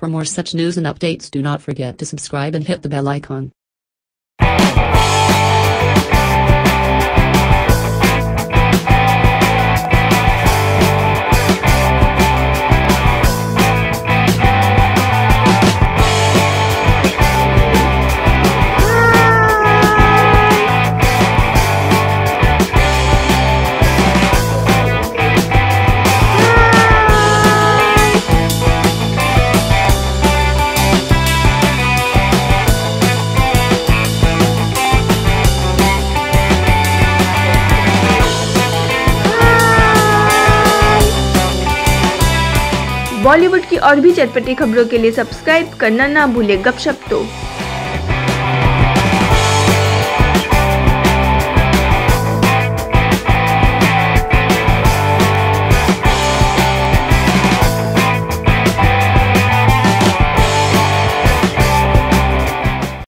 For more such news and updates, do not forget to subscribe and hit the bell icon. Bollywood की और भी चटपटी खबरों के लिए सब्सक्राइब करना ना भूले गपशप तो।